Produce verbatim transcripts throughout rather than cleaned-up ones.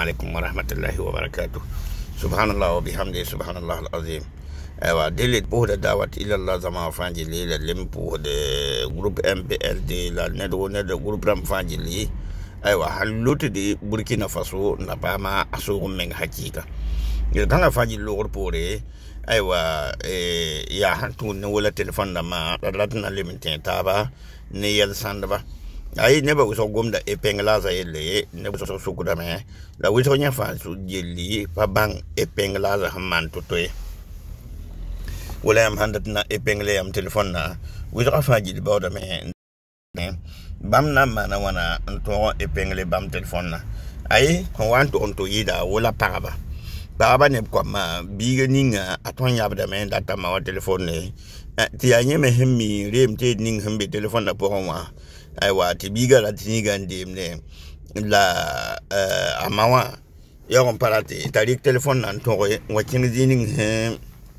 عليكم ورحمة الله وبركاته. سبحان الله وبحمده سبحان الله العظيم. ايوا ديليت بوه دعوة الى الله زمان فانجلي للم بوه د جروب ام بي ال دي لا ندو ندو جروب رام فانجلي ايوا حلوت دي بوركينا فاسو نباما اسو من حقيقة يدانا فانجلي لور بوري ايوا يا هانتو نولا تليفون لما راتنا لمنتين تابا نيال ساندبا ay neba uso gomda e penglaza ele neba uso sukuda me la wiso nya fa su jeli pa bang e penglaza hamman totoy wala am handat na e pengle am telephone na wiso fa jeli bawda me bam na mana wana to e pengle bam telephone na ay ko wanto on to yida wala paraba paraba ne ko ma biga ninga aton yabda me data ma wa telephone ne ti anye me hemmi remte ning hembe telephone na pour moi aywa ti biga la tiniga ndemne la uh, amawa ya comparate tarik telephone nan to wa kin dining he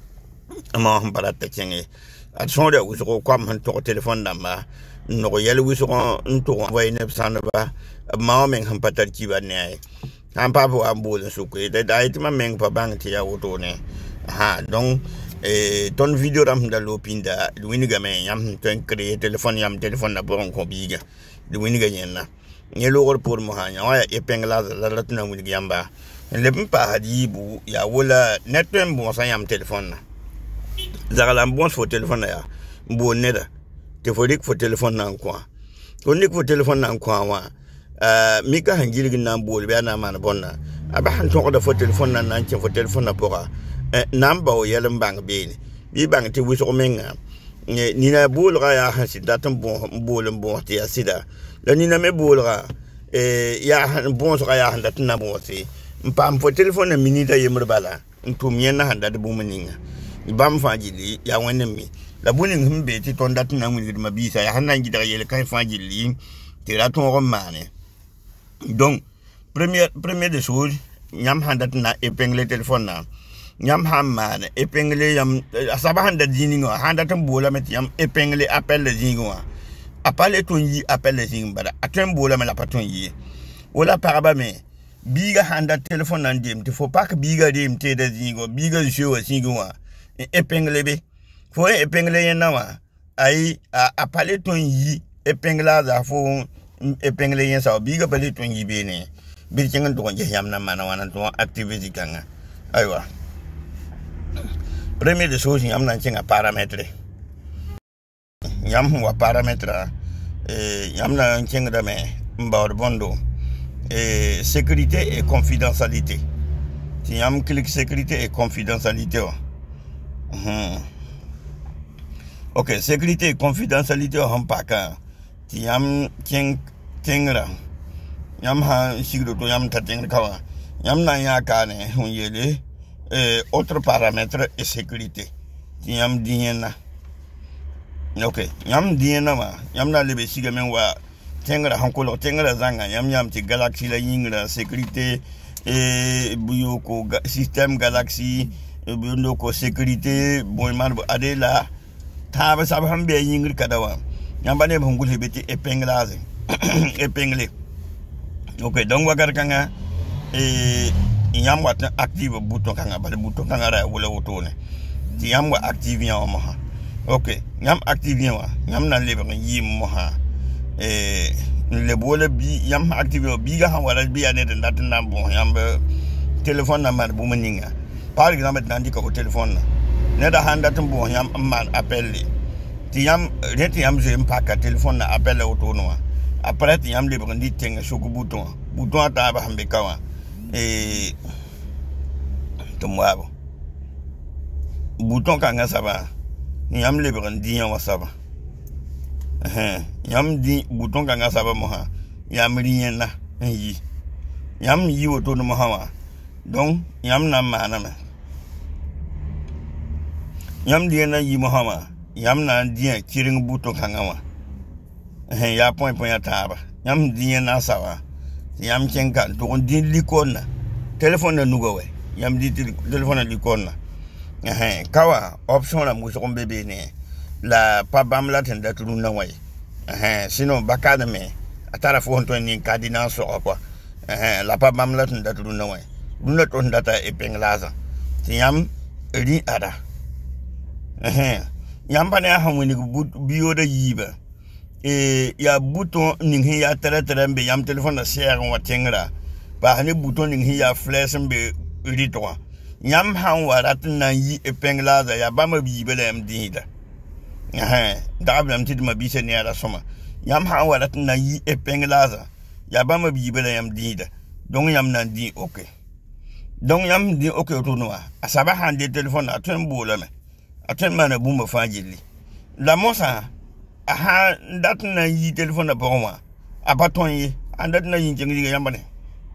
ama comparate kenge at sonde uso ko kwam han to telephone namba no yel wiso to wa ne san ba ma men han patar ki ba ne han pa bo ambul su ko de dai ti ma men pa bang ti ya woto ne ha donc eh ton video ram da lopinda winiga me yam ton créer téléphone yam téléphone na boron ko biga de winiga yenna ne logor pour mo hanya wa e pengla la latna winiga yamba le pa hadibu ya wala netwen bon sa yam téléphone na zagala bon fo téléphone ya bon neda te fo dik fo téléphone na quoi ko nik fo téléphone na quoi wa euh mika hangilgi na bol be na man bonna aba han to da fo téléphone na nan fo téléphone na pora namba o yelem bang beni bi bang ti wiso menga ni na bulra ya hansi datam bon bolem bon ti asida la ni na me bulra e ya bon so ya handa tna bon ti mpam fo telephone minita yemre bala ntum yena handa de bum ninga bam fajili ya wonne mi la bunin himbe ti ton datna mun ma bisa ya hanan gidar yele kan fajili ti la ton romane donc première première des choses nyam handa tna épingle téléphone na nyam hamman epengle yam asaba handa diningo handa tambola met yam epengle appel le zingo appel ton yi appel le zingo bada atembola me la paton yi wala paraba me biga handa telephone nan dem te faut pas que biga dem te de zingo biga show zingo epengle be fo epengle yena wa ai appel ton yi epengla za fo epengle yen sa biga bale ton yi be ne bi cingan to je yam na mana wana to activity kanga aywa premier des choses yam na cinga paramètre yam wa paramètre eh yam na cinga da me mbawd bondo et sécurité et confidentialité ti yam clic sécurité et confidentialité oh. hmm. OK sécurité et confidentialité on pa ka ti yam cing cingra yam ha sigro to yam tating kawa yam na ya ka ne hun yele Euh, autre paramètre et sécurité yam diena OK yam diena ma yam na lebe siga men wa tengra hankolo tengra zanga yam yam ti galaxy la yingra sécurité et buyo ko ga, système galaxy buyo ko sécurité boy man ade la taba sab hambe yingri kadawa yam bane hungul hebeti épinglage épinglé OK donc wagar kanga et yam wat active bouton kanga bal bouton kanga ra wala wotone ti yam wa active yam mo ha OK yam active yam wa yam na lebe yim mo ha eh le bola bi yam active bi ga han wala bi ane de nat na bon yam téléphone na man bu maninga par exemple nan di ko téléphone na ne da handa tum bon yam man appel ti yam reti yam je mpaka téléphone na appel wotono après ti yam lebe ndi tenga shuku bouton bouton ta ba hambe kawa et tomwabo bouton kanga saba yam le brandi yam wasaba eh yam di bouton kanga saba mo ha yam rien na yi yam yi woto no mo ha donc yam na mana na yam di na yi mo ha yam na di kiring bouton kanga wa eh ya point point ataba yam di na sawa yam chenka to di likona telephone na nugo we yam di telephone na likona eh kawa option la muso bebe ne la pa bam la tenda tulu na way eh sinon bakada me atara fo honto ni kadina so quoi eh la pa mam la tunda tu no wai duna to ndata e penglaza ti yam ri ada eh yam pa ne ha woni biyo da yiba e ya bouton ning ya tere tere be yam telephone na share wa tengra ba ne bouton ning ya flash be ri to yam han warat na yi e penglaza ya ba ma bi bele am dinda eh da blam ti ma bi se ne ara soma yam han warat na yi e penglaza ya ba ma bi bele am dinda donc yam nan di okay donc yam di okay to no asaba han de telephone atun bola me atun mana bumba fajili la mosa aha dat na yi telephone na boma abaton yi andat na yin jengi yamba ne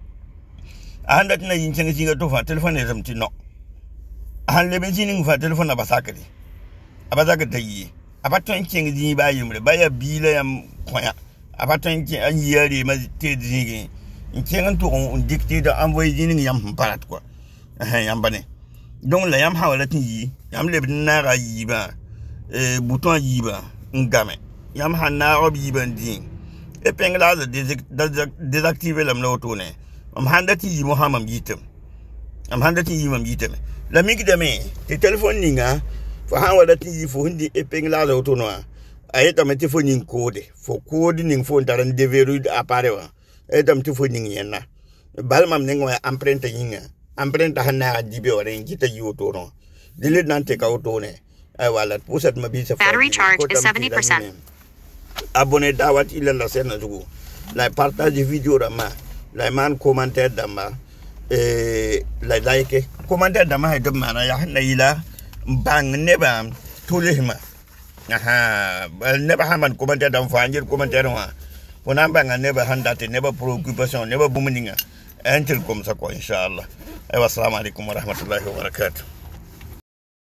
andat na yin jengi ga to fa telephone ne zamti no han le benzini fa telephone na basakari abazaka tayi abaton jengi ji ba yimre ba ya bila yam koya abaton jengi an yare ma te dingi jengi to on dictate da envoyer dingi yam parat quoi eh yamba ne donc la yam hawala ti yam le na ra yi ba eh bouton yi ba ngame yam hanna obi bandi e pengla de désactiver la mloto ne am handati yi muhammad yitem am handati yi mam yitem la migi de me te telephone ninga fa han wadati yi fo hindi e pengla la auto no ayeta me te phone code fo code ning fo ndaran deveru appareil wa e dam te phone ning yenna bal mam ning wa empreinte yinga empreinte hanna dibe ore ngita yi auto no dile nante ka auto ne ay wala pusat mabisa battery charge is seventy percent. Abonnez Dawat Ilallah sen zugu la partage vidéo dama la man commentaire dama eh la like commentaire dama hay dama na ya na ila bang neba tulihma aha neba haman commentaire dam fanjir commentaire wa wona bang neba handate neba préoccupation neba bumuninga entel comme ça quoi inshallah ay assalamu alaikum wa rahmatullahi wa barakatuh.